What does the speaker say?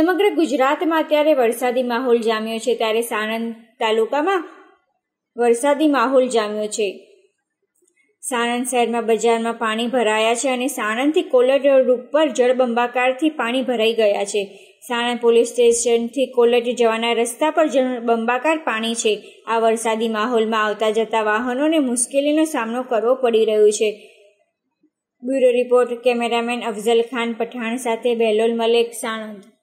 સમગ્ર ગુજરાતમાં અત્યારે વરસાદી માહોલ જામ્યો છે, ત્યારે સાણંદ તાલુકામાં વરસાદી માહોલ જામ્યો છે। સાણંદ શહેરમાં બજારમાં પાણી ભરાયા છે અને સાણંદથી કોલટ રોડ ઉપર જળબંબાકારથી પાણી ભરાઈ ગયા છે। સાણંદ પોલીસ સ્ટેશનથી કોલટ જવાના રસ્તા પર જળબંબાકાર પાણી છે। આ વરસાદી માહોલમાં આવતા જતા વાહનોને મુશ્કેલીનો સામનો કરવો પડી રહ્યો છે। Bureau report cameraman Afzal Khan Pathan સાથે બેલોલ મલેક, સાણંદ।